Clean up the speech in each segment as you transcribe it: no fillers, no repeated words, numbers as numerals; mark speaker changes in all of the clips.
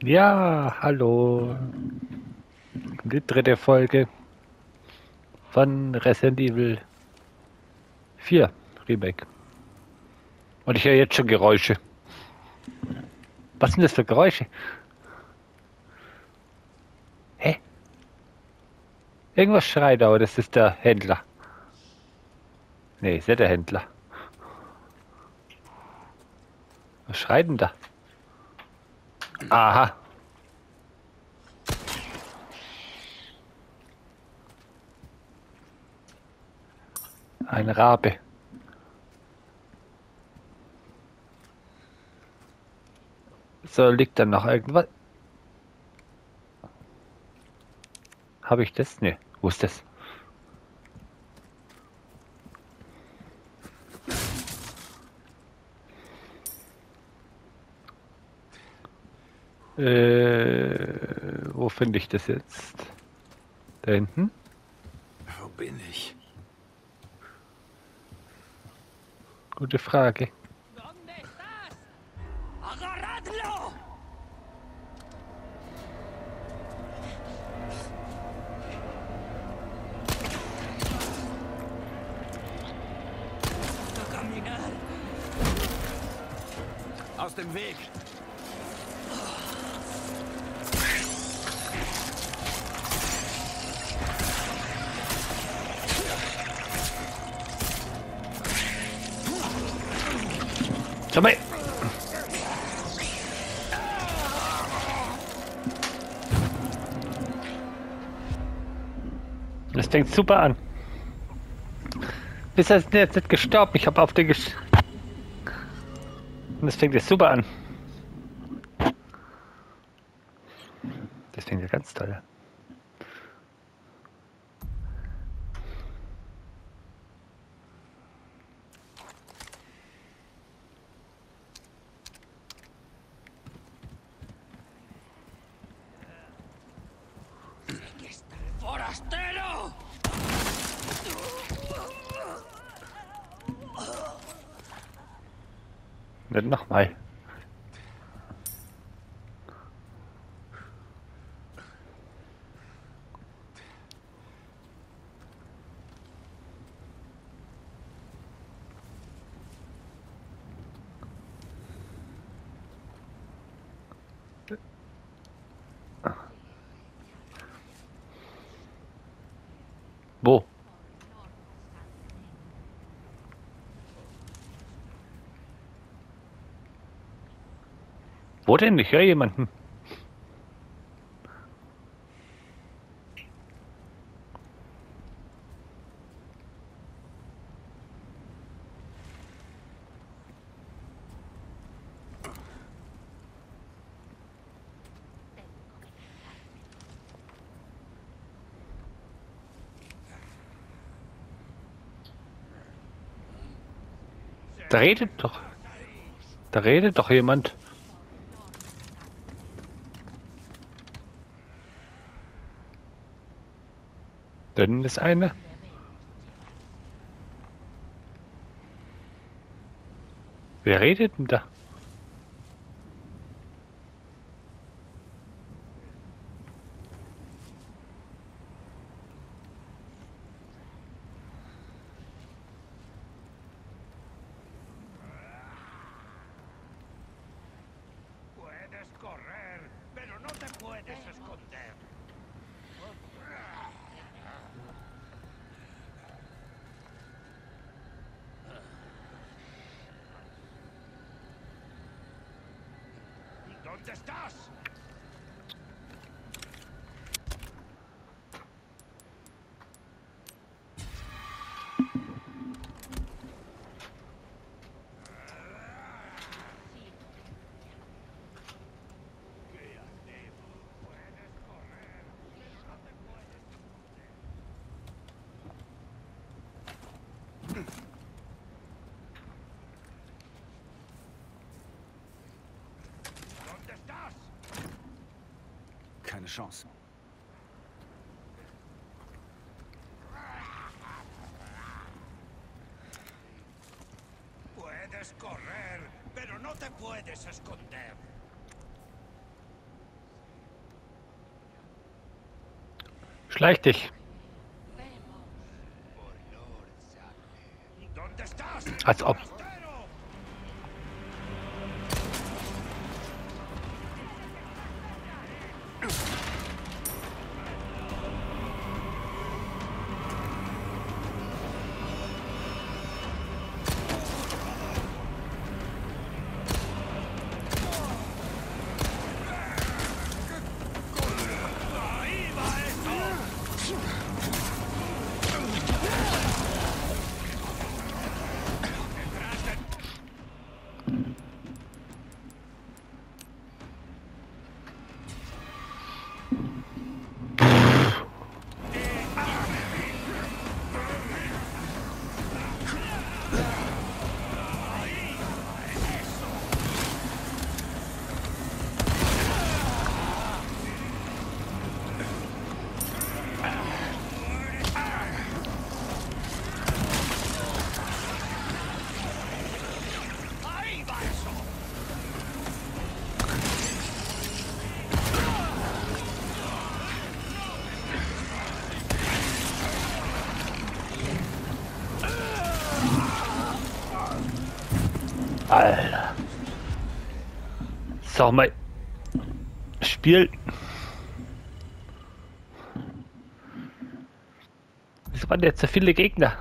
Speaker 1: Ja, hallo. Die dritte Folge von Resident Evil 4 Remake. Und ich höre jetzt schon Geräusche. Was sind das für Geräusche? Hä? Irgendwas schreit, aber das ist der Händler. Nee, ist nicht der Händler. Was schreit denn da? Aha. Ein Rabe. So, liegt da noch irgendwas? Habe ich das? Nee. Wo ist das? Wo finde ich das jetzt? Da hinten?
Speaker 2: Wo bin ich?
Speaker 1: Gute Frage.
Speaker 3: ¿Dónde estás? ¡Agarradlo! ¡A caminar!
Speaker 2: Aus dem Weg!
Speaker 1: Schau mal. Das fängt super an. Bis er ist jetzt nicht gestorben. Ich habe auf den Und das fängt jetzt super an. Das fängt ja ganz toll an.
Speaker 3: ¡Aquí está el forastero!
Speaker 1: Nicht nochmal. Wo? Wo denn? Ich höre jemanden. Da redet doch. Da redet doch jemand. Denn ist eine. Wer redet denn da?
Speaker 2: Puedes correr, pero no te puedes esconder. ¿Dónde estás? ¿Dónde estás?
Speaker 4: Keine Chance.
Speaker 2: Puedes correr, pero no te puedes esconder.
Speaker 1: Schleich dich.
Speaker 2: ¿Dónde estás?
Speaker 1: Als ob.
Speaker 2: ¡Forastero! ¡Ahí va eso! ¡Ahí va eso!
Speaker 1: Alter. Sag mal. Spiel. Wieso waren jetzt so viele Gegner?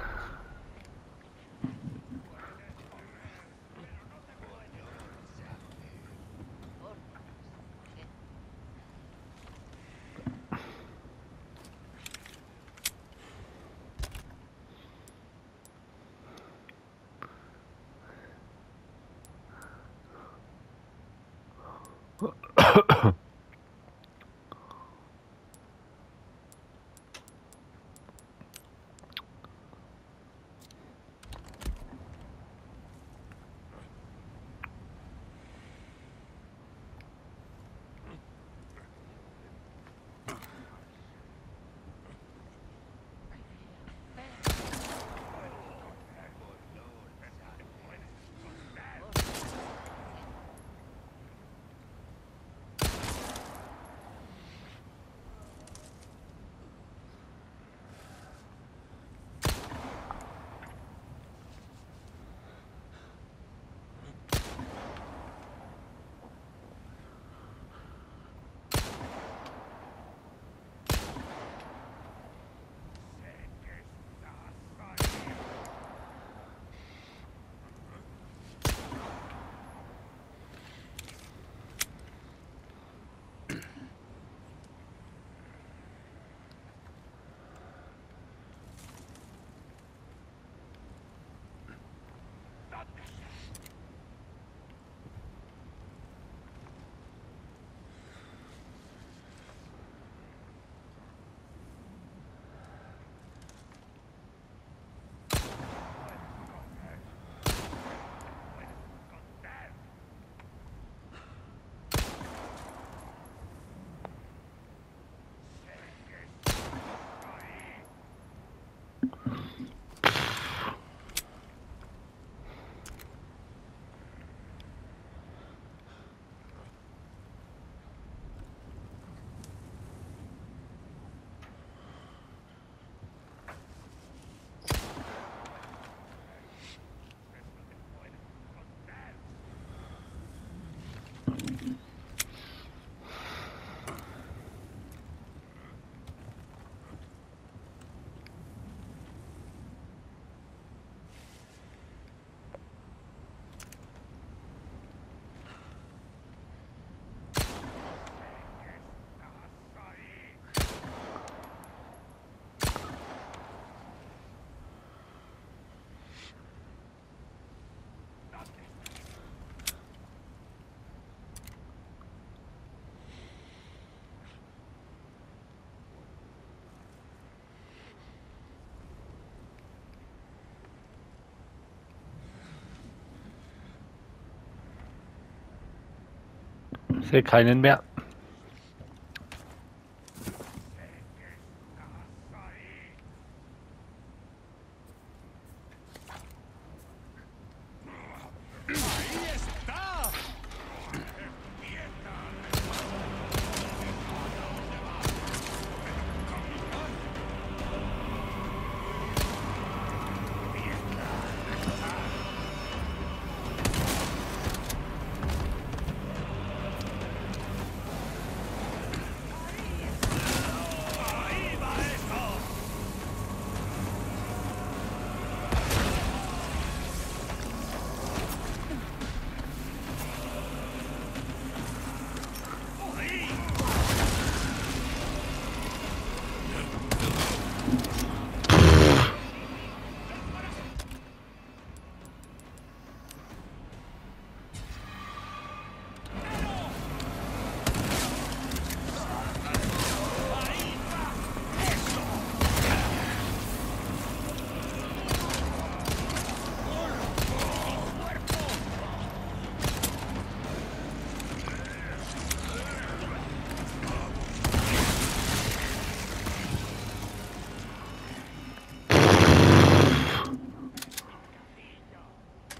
Speaker 1: Sehe keinen mehr.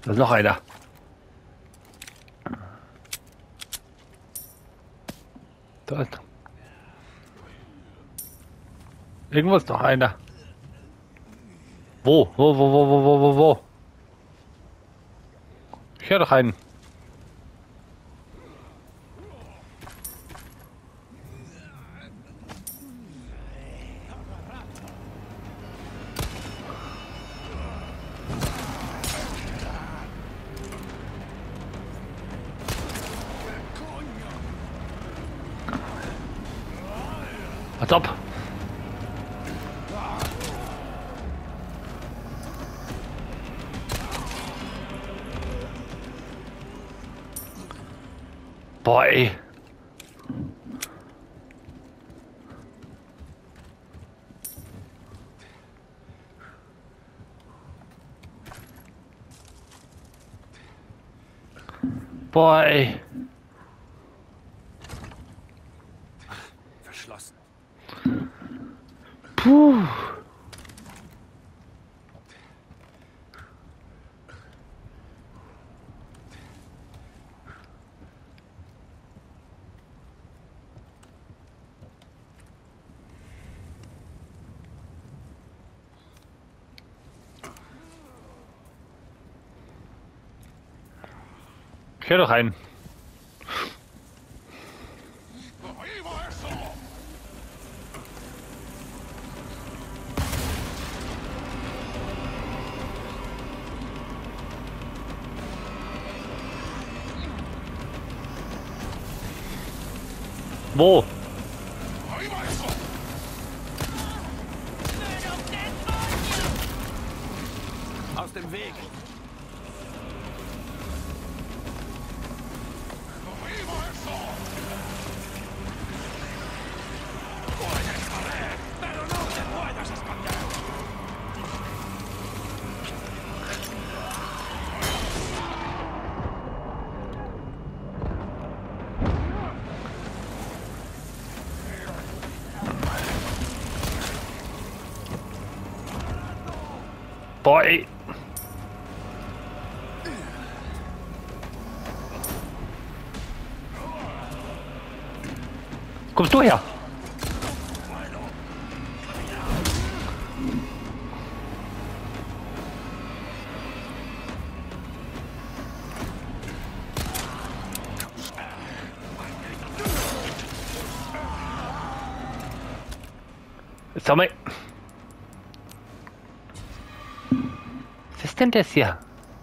Speaker 1: Da ist noch einer. Da ist. Irgendwo ist noch einer. Wo? Ich höre doch einen. Als ob. Boah, ey. Boah, ey.
Speaker 2: Verschlossen.
Speaker 1: Puh. Ich höre doch einen. Wo?
Speaker 2: Aus dem Weg. Pero no te puedas esconder.
Speaker 1: Boah, ey. Kommst du her? Sag mal. Was ist denn das hier?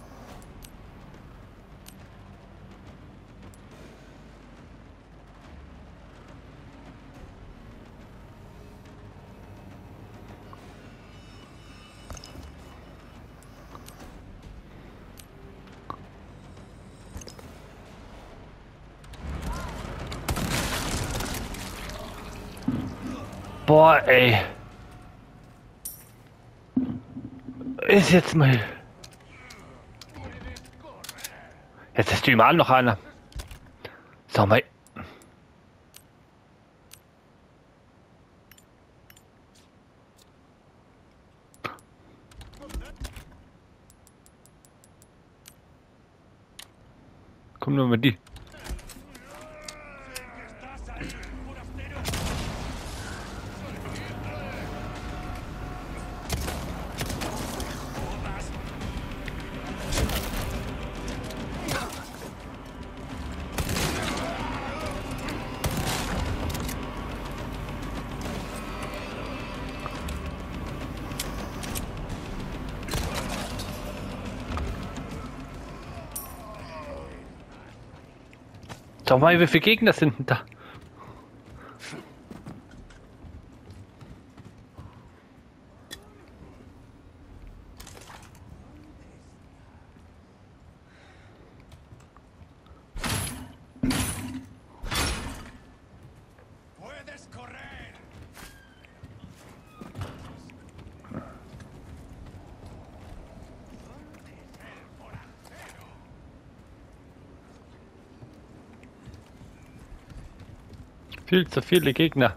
Speaker 1: Boah, ey. Ist jetzt mal. Jetzt ist überall noch einer. Sag mal. Komm nur mit die. Sag mal, wie viele Gegner sind denn da?
Speaker 2: Puedes correr.
Speaker 1: Viel zu viele Gegner.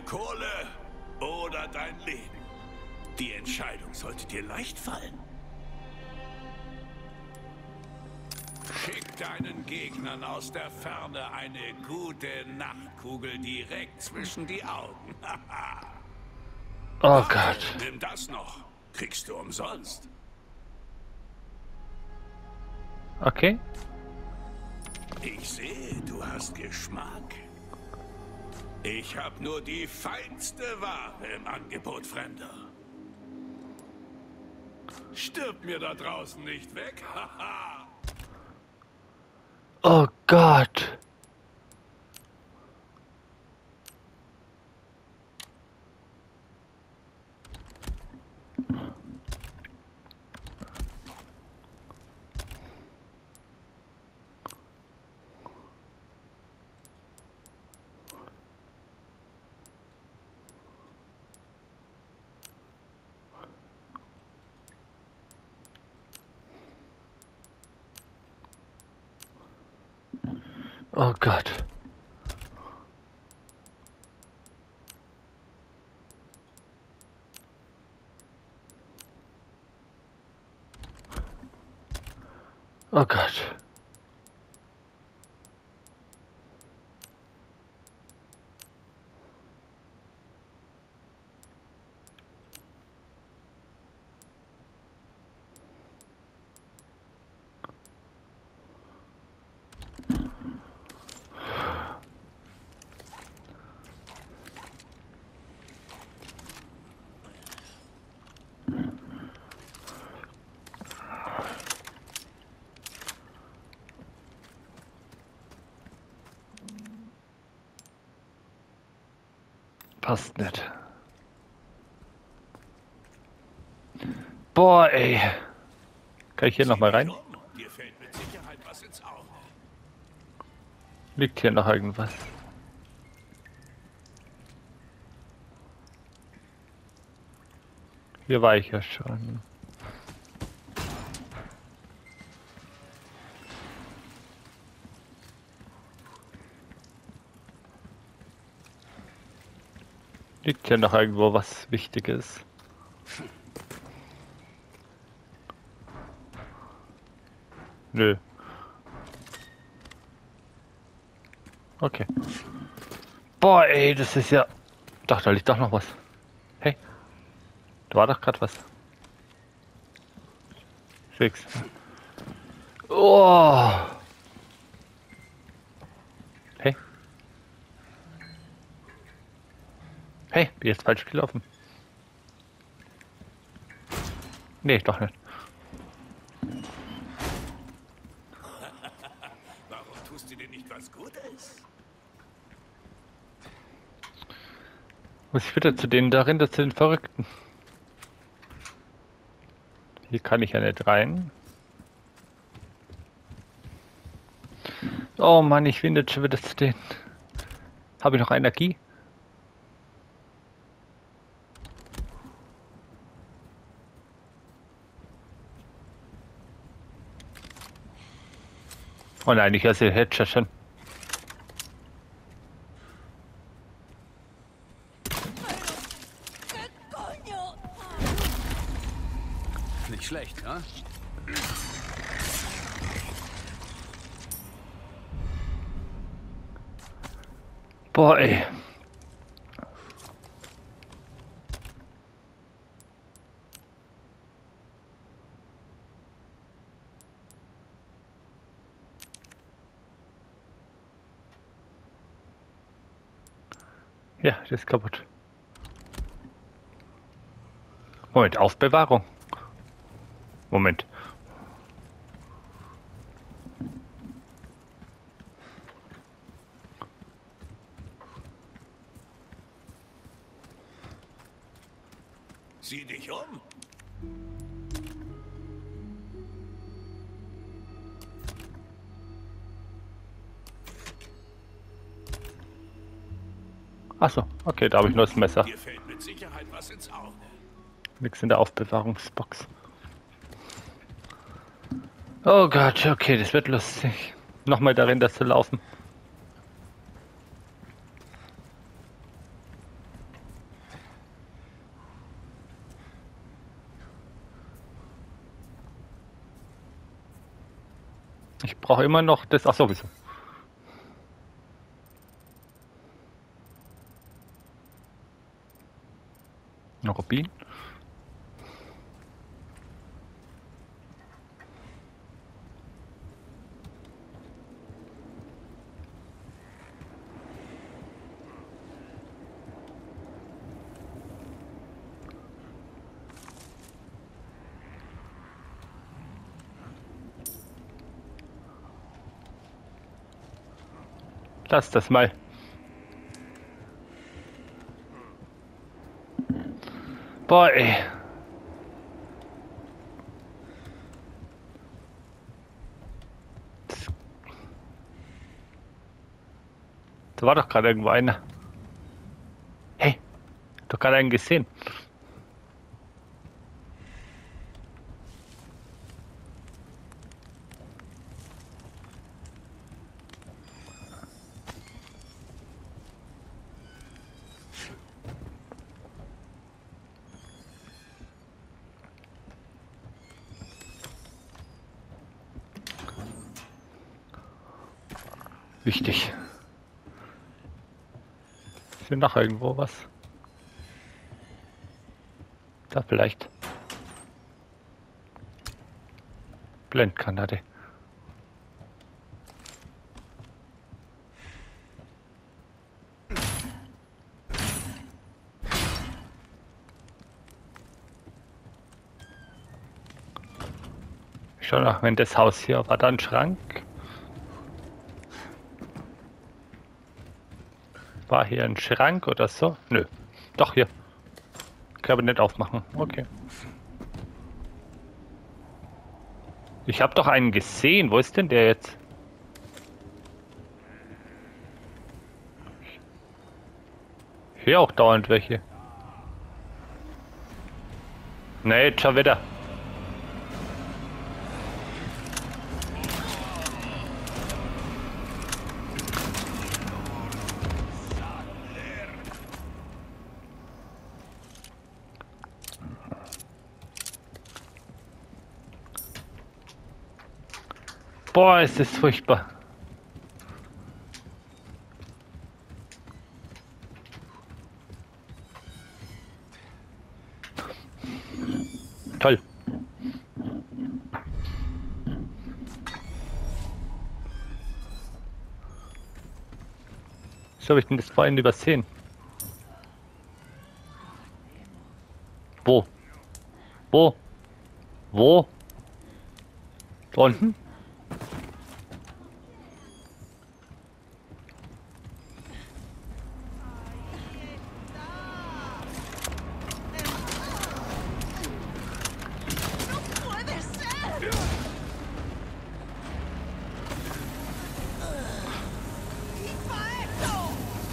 Speaker 2: Deine Kohle oder dein Leben? Die Entscheidung sollte dir leicht fallen. Schick deinen Gegnern aus der Ferne eine gute Nachtkugel direkt zwischen die Augen.
Speaker 1: Oh Gott.
Speaker 2: Nimm das noch. Kriegst du umsonst.
Speaker 1: Okay.
Speaker 2: Ich sehe, du hast Geschmack. Ich habe nur die feinste Ware im Angebot, Fremder. Stirb mir da draußen nicht weg. Haha.
Speaker 1: Oh Gott. Oh Gott. Oh Gott. Passt nicht. Boah, ey. Kann ich hier noch mal rein?
Speaker 2: Dir fällt mit Sicherheit was ins Auge.
Speaker 1: Liegt hier noch irgendwas? Hier war ich ja schon. Liegt hier noch irgendwo was Wichtiges? Nö. Okay. Boah, ey, das ist ja... Doch, da liegt doch noch was. Hey. Da war doch gerade was. 6. Oh. Hey. Hey, bin jetzt falsch gelaufen. Nee, doch nicht.
Speaker 2: Warum tust du dir nicht was Gutes?
Speaker 1: Muss ich wieder zu denen darin, das sind Verrückten. Hier kann ich ja nicht rein. Oh Mann, ich will jetzt schon wieder zu denen. Habe ich noch Energie? Oh nein, ich esse jetzt schon.
Speaker 3: Coño!
Speaker 4: Nicht schlecht, ne?
Speaker 1: Boah, ey. Ja, das ist kaputt. Moment, Aufbewahrung. Moment.
Speaker 2: Sieh dich um.
Speaker 1: Achso, okay, da habe ich nur das Messer.
Speaker 2: Dir fällt mit Sicherheit was ins Auge.
Speaker 1: Nix in der Aufbewahrungsbox. Oh Gott, okay, das wird lustig. Nochmal darin, das zu laufen. Ich brauche immer noch das. Ach sowieso. Noch Rubin. Lass das mal. Boah, ey. Da war doch gerade irgendwo einer. Hey, doch gerade einen gesehen. Wichtig. Ist hier noch irgendwo was? Da vielleicht. Blendgranate. Schau nach, wenn das Haus hier war, da ein Schrank. War hier ein Schrank oder so? Nö. Doch hier. Kabinett aufmachen. Okay. Ich habe doch einen gesehen. Wo ist denn der jetzt? Ich höre auch dauernd welche. Nee, jetzt schon wieder. Boah, ist das furchtbar. Toll. So habe ich denn das vorhin übersehen? Wo? Wo? Wo? Da unten?
Speaker 3: ¡Puede ser! ¡Infierno!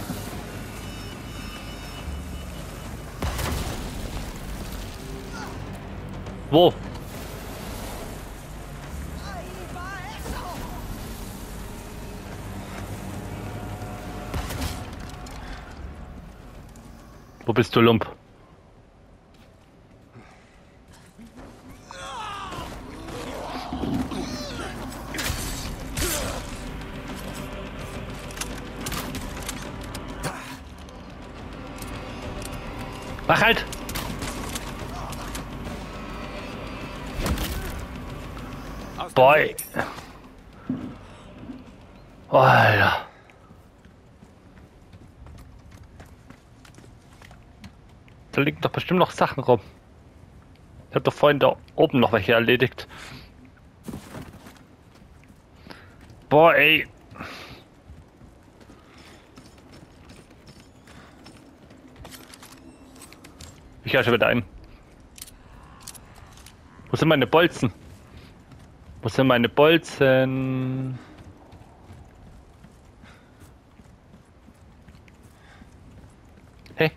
Speaker 1: Wo?
Speaker 3: ¡Ahí va eso!
Speaker 1: Wo bist du, Lump? Mach halt! Boy! Oh, Alter. Da liegen doch bestimmt noch Sachen rum. Ich habe doch vorhin da oben noch welche erledigt. Boah, ey. Ich höre schon wieder ein. Wo sind meine Bolzen? Wo sind meine Bolzen? Hey.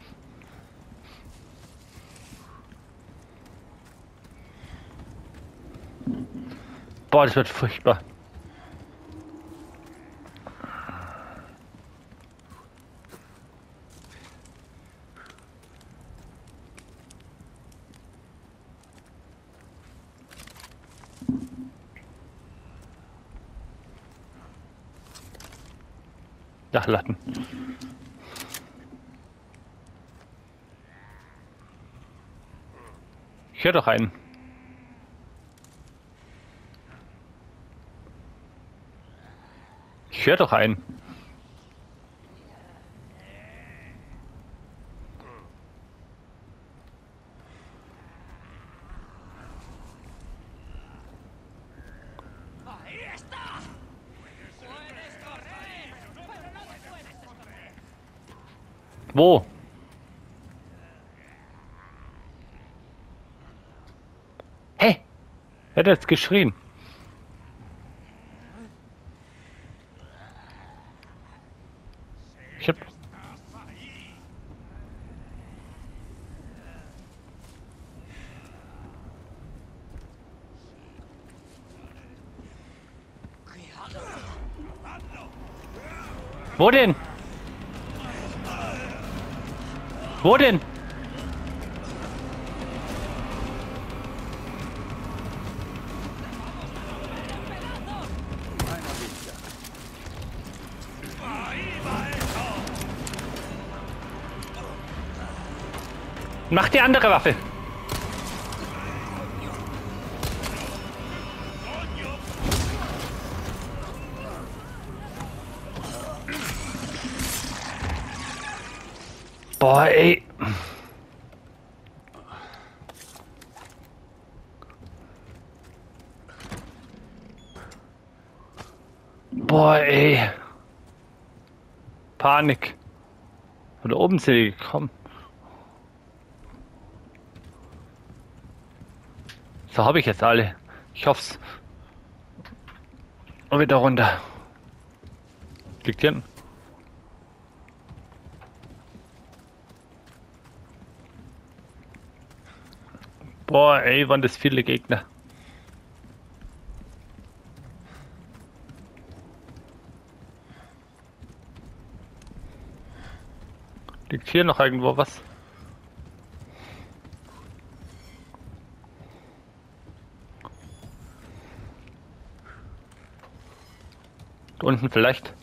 Speaker 1: Boah, das wird furchtbar. Dachlatten. Ich höre doch einen. Ich höre doch einen.
Speaker 3: ¡Ahí está! ¡Puedes correr! ¡Pero no te puedes esconder!
Speaker 1: Wo? Hä? Er hat jetzt geschrien. Ich hab... Wo denn? Wo denn? Mach die andere Waffe. Boah, ey. Boah, ey. Panik. Von da oben sind die gekommen. So habe ich jetzt alle. Ich hoff's. Und wieder runter. Liegt hier. Boah, ey, waren das viele Gegner. Liegt hier noch irgendwo was? Da unten vielleicht.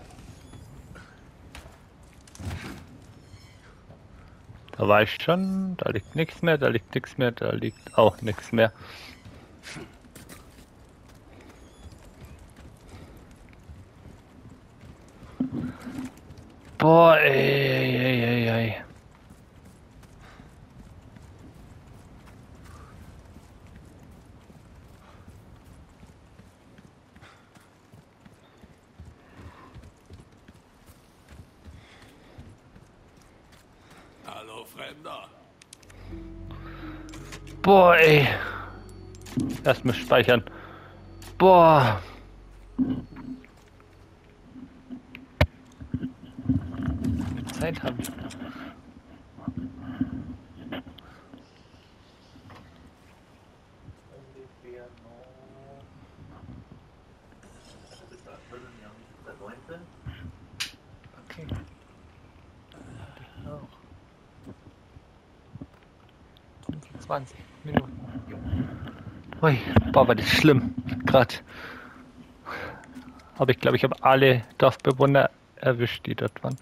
Speaker 1: Da war ich schon, da liegt nichts mehr, da liegt nichts mehr, da liegt auch nichts mehr. Boah, ey.
Speaker 2: Hallo, Fremder.
Speaker 1: Boah, ey. Erstmal speichern. Boah. Mit Zeit haben. Okay. 20 Minuten. Ui, boah, war das schlimm. Gerade. Aber ich glaube, ich habe alle Dorfbewohner erwischt, die dort waren.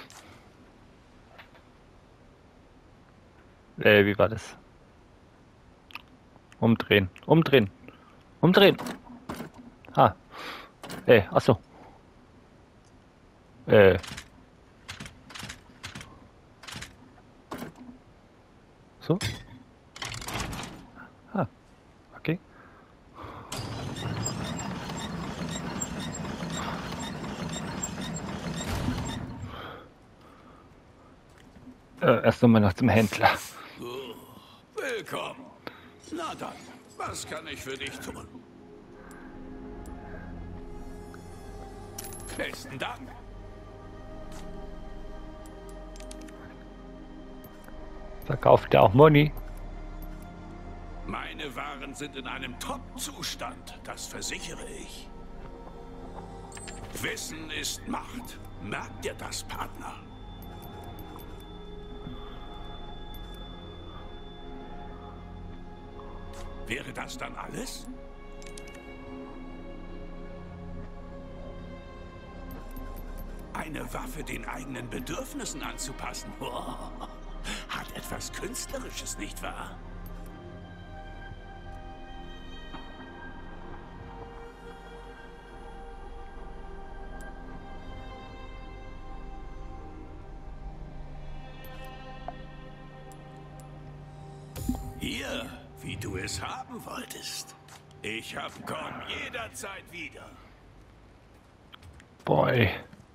Speaker 1: Wie war das? Umdrehen. Umdrehen. Umdrehen. Ah. Achso. So. Ah. Okay. Erst nochmal noch zum Händler.
Speaker 2: Willkommen. Na dann, was kann ich für dich tun? Besten Dank.
Speaker 1: Verkauft er auch Money?
Speaker 2: Meine Waren sind in einem Top-Zustand, das versichere ich. Wissen ist Macht. Merkt ihr das, Partner? Wäre das dann alles? Eine Waffe den eigenen Bedürfnissen anzupassen. Hat etwas Künstlerisches, nicht wahr? Hier, wie du es haben wolltest. Komm jederzeit wieder.
Speaker 1: Boy.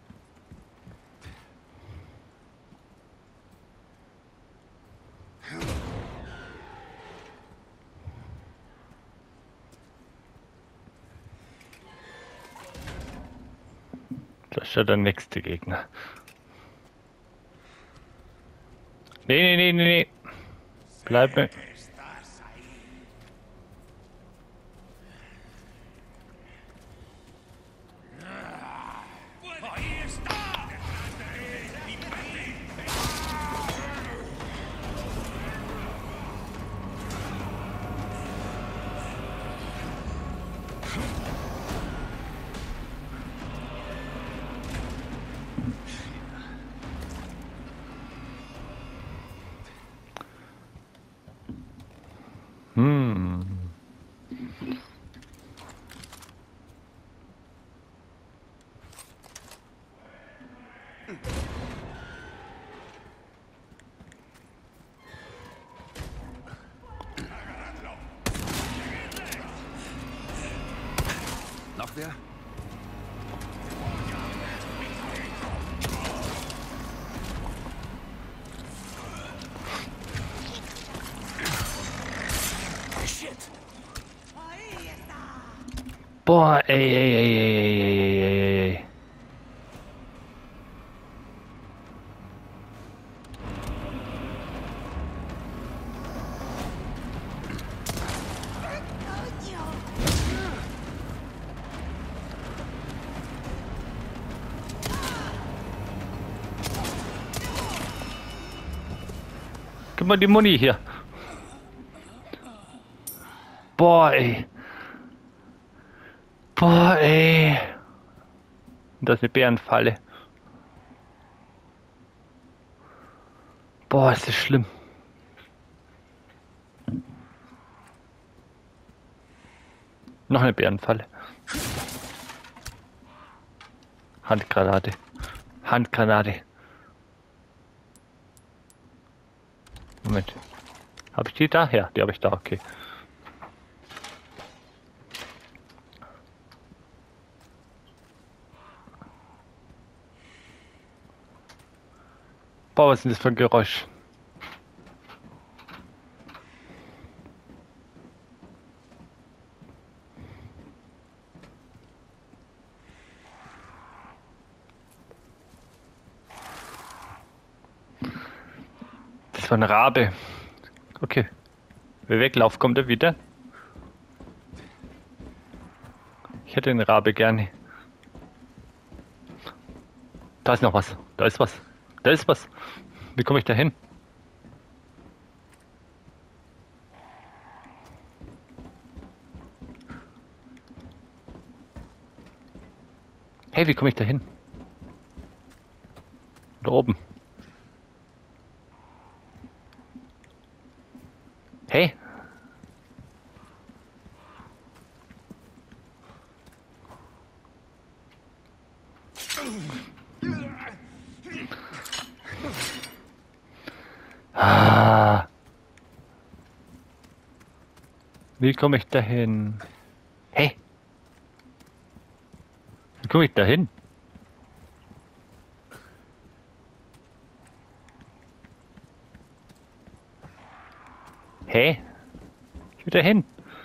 Speaker 1: Das ist ja der nächste Gegner. Nee. Bleib mir.
Speaker 2: Noch wer? Shit!
Speaker 1: Boah, ey. Gib mal die Muni hier. Boah, ey. Das ist eine Bärenfalle. Boah, ist das schlimm. Noch eine Bärenfalle. Handgranate. Moment. Habe ich die da? Ja, die habe ich da, okay. Boah, was ist denn das für ein Geräusch? Das war ein Rabe. Okay. Wer weglauft, kommt er wieder. Ich hätte den Rabe gerne. Da ist noch was. Da ist was. Wie komme ich da hin? Hey, wie komme ich da hin? Da oben. Hey. Wie komme ich da hin? Hey. Wie komme ich da hin? Hä? Ich will da hin.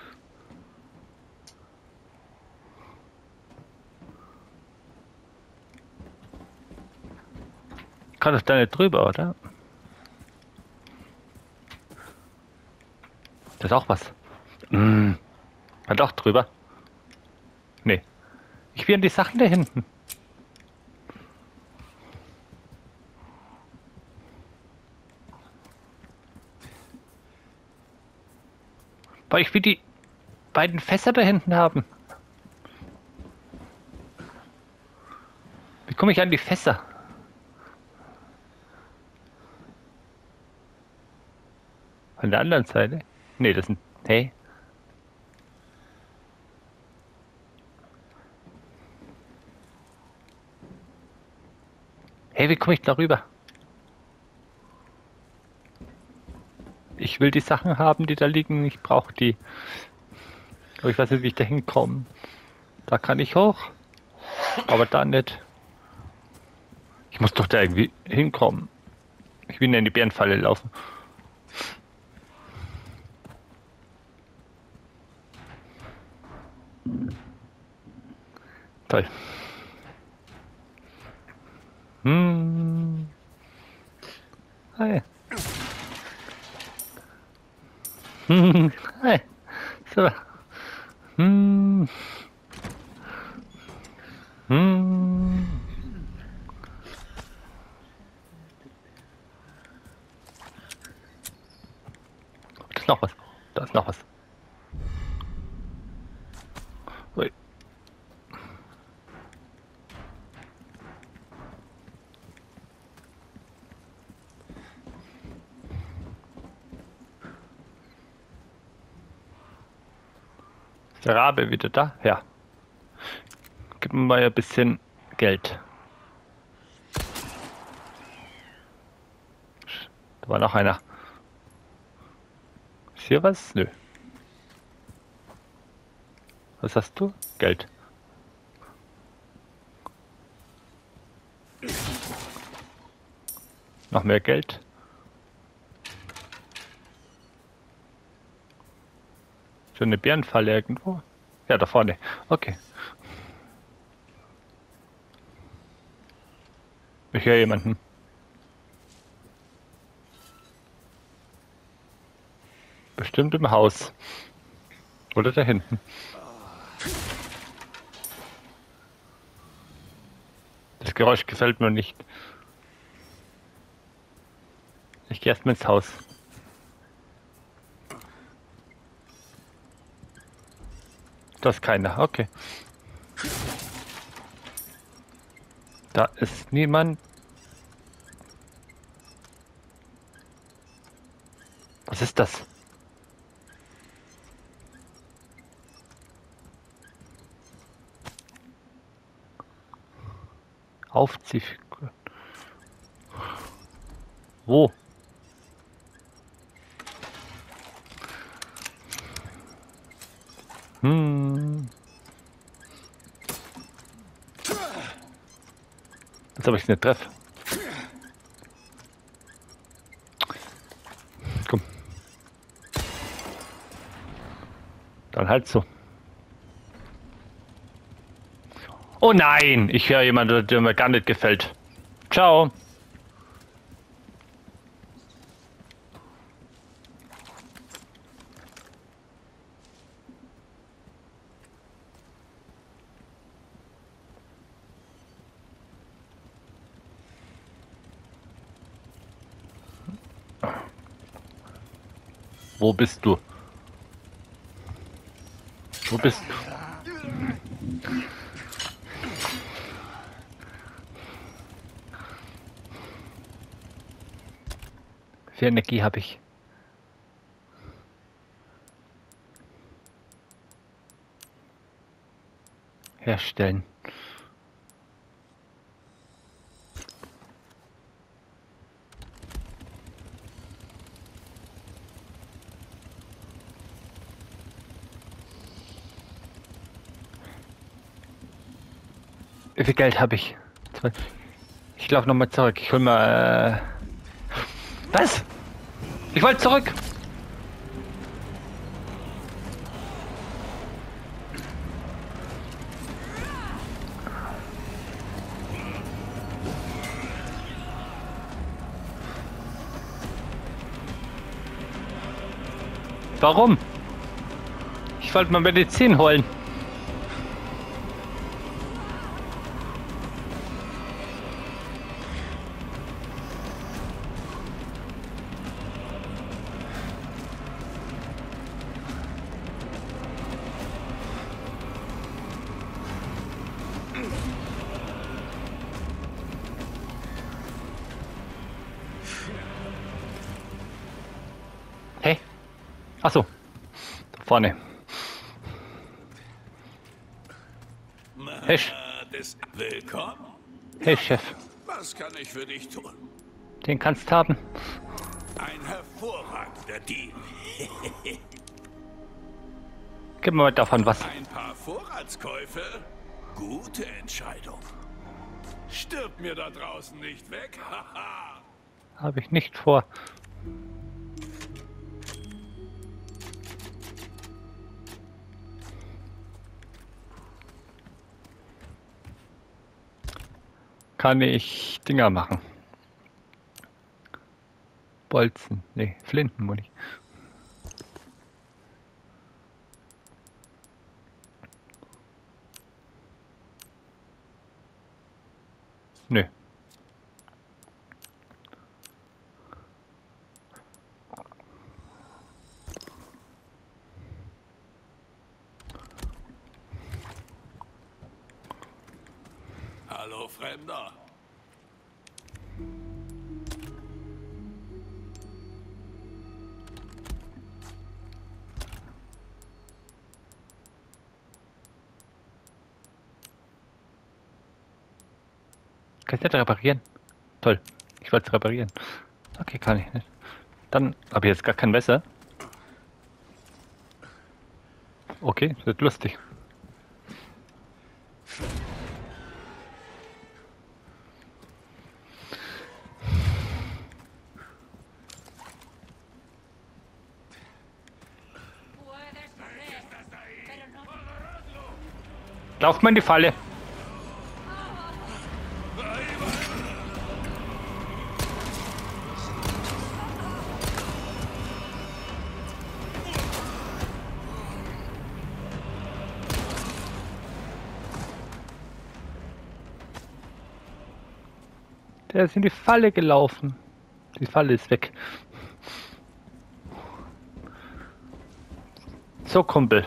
Speaker 1: Kann doch da nicht drüber, oder? Das ist auch was. Kann doch drüber. Nee. Ich will an die Sachen da hinten. Weil ich will die beiden Fässer da hinten haben. Wie komme ich an die Fässer? An der anderen Seite? Nee, das sind... Hey? Hey, wie komme ich da rüber? Ich will die Sachen haben, die da liegen. Ich brauche die. Aber ich weiß nicht, wie ich da hinkomme. Da kann ich hoch. Aber da nicht. Ich muss doch da irgendwie hinkommen. Ich will in die Bärenfalle laufen. Toll. Hi. Hi. So. Da ist noch was. Da ist noch was. Ui. Ist der Rabe wieder da? Ja. Gib mir mal ein bisschen Geld. Da war noch einer. Ist hier was? Nö. Was hast du? Geld. Noch mehr Geld. Schon eine Bärenfalle irgendwo? Ja, da vorne. Okay. Ich höre jemanden. Bestimmt im Haus. Oder da hinten. Das Geräusch gefällt mir nicht. Ich gehe erstmal ins Haus. Da ist keiner, okay. Da ist niemand. Was ist das? Aufziehfigur. Wo? Jetzt habe ich nicht treff. Komm. Dann halt so. Oh nein, ich höre jemanden, der mir gar nicht gefällt. Ciao. Wo bist du? Wo bist du? Wie viel Energie habe ich? Herstellen. Wie viel Geld habe ich? Ich laufe nochmal zurück. Ich hol mal. Was? Ich wollte zurück. Warum? Ich wollte mal Medizin holen. Achso, da vorne. Hey,
Speaker 2: Willkommen.
Speaker 1: hey Chef,
Speaker 2: Was kann ich für dich tun?
Speaker 1: den kannst haben.
Speaker 2: Ein hervorragender Deal.
Speaker 1: Gib mir mal davon was.
Speaker 2: Ein paar Vorratskäufe? Gute Entscheidung. Stirb mir da draußen nicht weg. Haha.
Speaker 1: Habe ich nicht vor. Kann ich Dinger machen? Bolzen. Nee, Flinten muss ich. Nö.
Speaker 2: Hallo, Fremder.
Speaker 1: Kann ich nicht reparieren? Toll. Ich wollte es reparieren. Okay, kann ich nicht. Dann habe ich jetzt gar kein Messer. Okay, das wird lustig.
Speaker 3: Puedes correr, pero no...
Speaker 1: Lauf mal in die Falle. Der ist in die Falle gelaufen. Die Falle ist weg. So, Kumpel.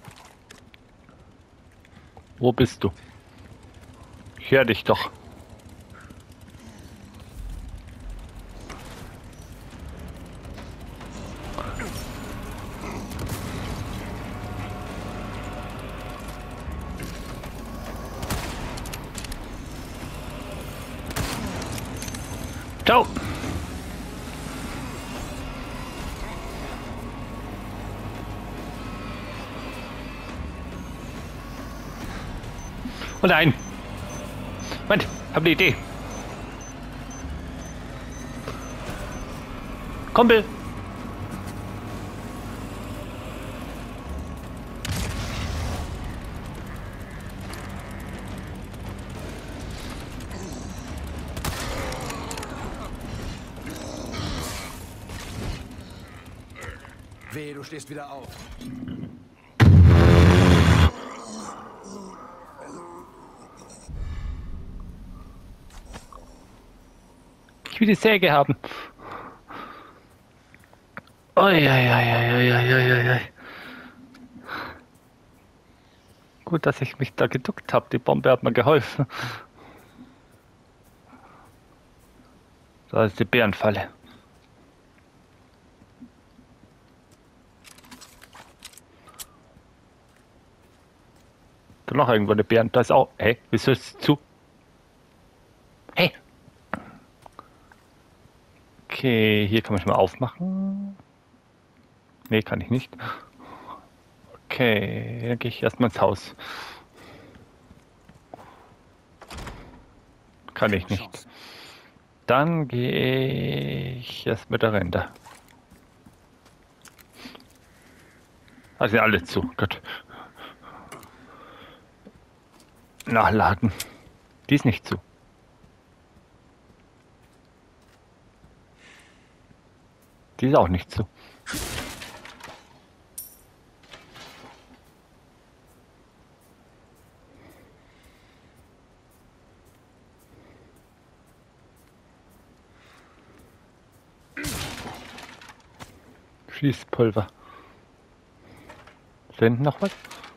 Speaker 1: Wo bist du? Ich höre dich doch. Ciao. Und ein. Moment, hab eine Idee. Kumpel.
Speaker 4: Wehe, du stehst wieder auf.
Speaker 1: Ich will die Säge haben. Ui, ui, ui, ui, ui, ui, ui. Gut, dass ich mich da geduckt habe. Die Bombe hat mir geholfen. Da ist die Bärenfalle. Da noch irgendwo eine Bären. Da ist auch. Hey, wieso ist es zu? Hey! Okay, hier kann man schon mal aufmachen. Nee, kann ich nicht. Okay, dann gehe ich erstmal ins Haus. Kann ich nicht. Dann gehe ich erst mit der Rente. Also sind alle zu. Gut. Nachladen. Die ist nicht zu. Die ist auch nicht zu. Schießpulver. Ist da hinten noch was?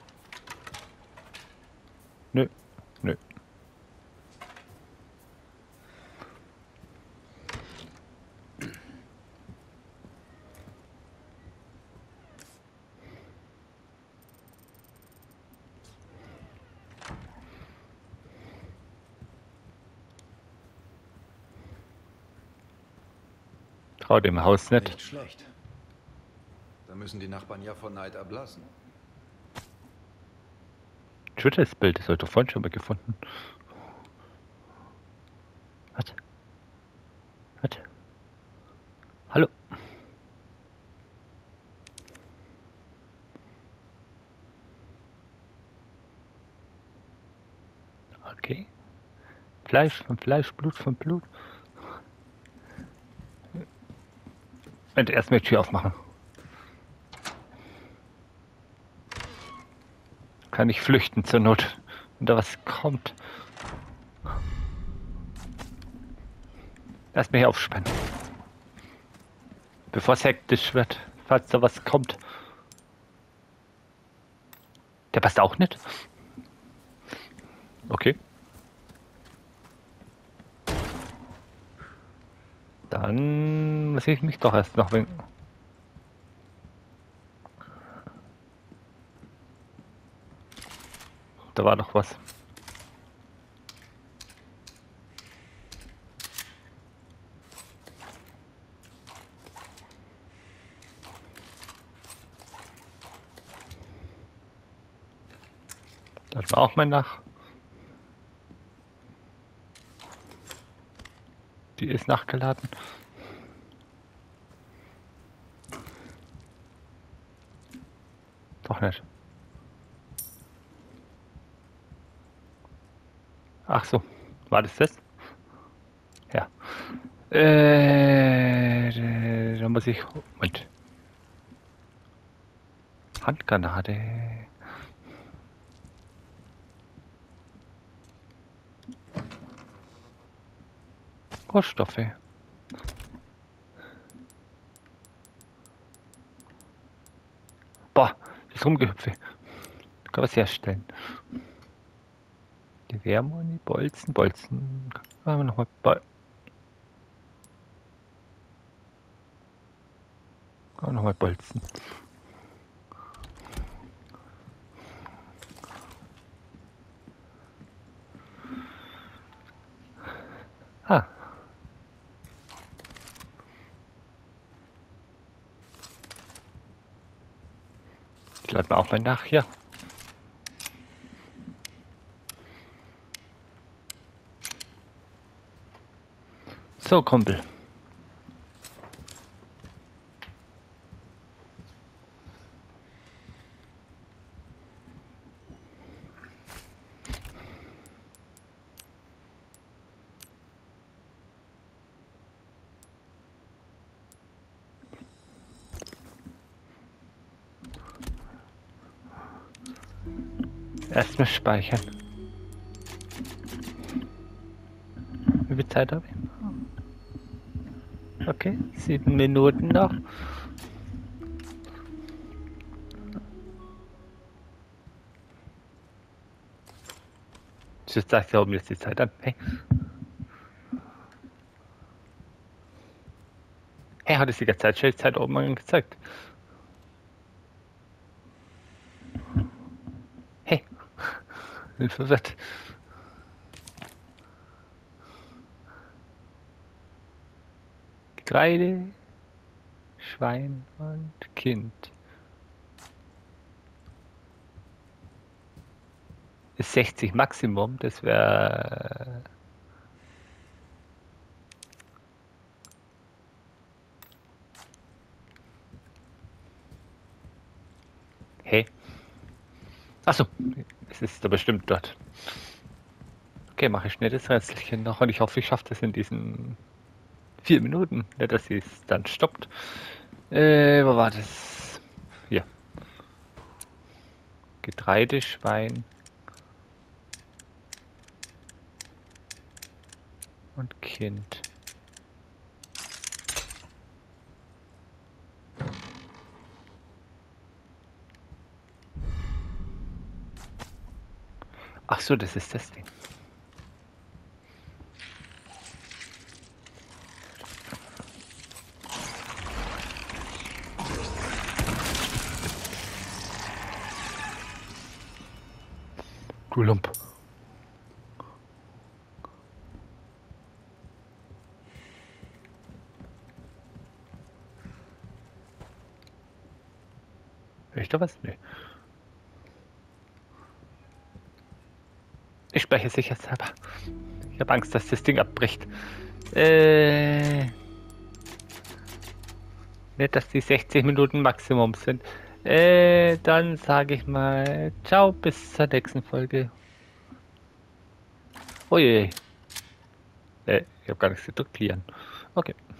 Speaker 1: Nö, nö. traue dem Haus nicht.
Speaker 4: Nicht schlecht. Da müssen die Nachbarn ja vor Neid ablassen.
Speaker 1: Das Bild, das habe ich doch vorhin schon mal gefunden. Was? Was? Hallo? Okay. Fleisch von Fleisch, Blut von Blut. Und erstmal die Tür aufmachen. Kann ich flüchten zur Not, wenn da was kommt. Erstmal hier aufspannen. Bevor es hektisch wird, falls da was kommt. Der passt auch nicht. Okay. Dann muss ich mich doch erst noch winken. Da war noch was. Das war auch mein Nach. Die ist nachgeladen. Doch nicht. Ach so, war das das? Ja. Da muss ich... Moment. Handgranate. Rohstoffe. Boah, das Rumgehüpfe. Kann was herstellen. Gewehrmuni, Bolzen, Bolzen. Haben wir nochmal nochmal Bolzen. Ah. Ich lade mal auch mal nach hier. So, Kumpel. Erstmal speichern. Wie viel Zeit habe ich? Okay, 7 Minuten noch. Jetzt sagt ja, jetzt die Zeit an. Hey. Hey, hat es die ganze Zeit oben angezeigt? Hey. Bin verwirrt. Getreide, Schwein und Kind. Ist 60 Maximum, das wäre... Hey. Achso, es ist da bestimmt dort. Okay, mache ich schnell das Rätselchen noch und ich hoffe, ich schaffe das in diesen 4 Minuten. Nicht, dass es dann stoppt. Wo war das? Hier. Getreide, Schwein und Kind. Ach so, das ist das Ding. Du Lump. ich da was? Nö. Ich speichere sicherheitshalber. Ich habe Angst, dass das Ding abbricht. Nicht, dass die 60 Minuten Maximum sind. Dann sage ich mal, ciao, bis zur nächsten Folge. Oh je. Ich habe gar nichts gedrückt, clearen. Okay.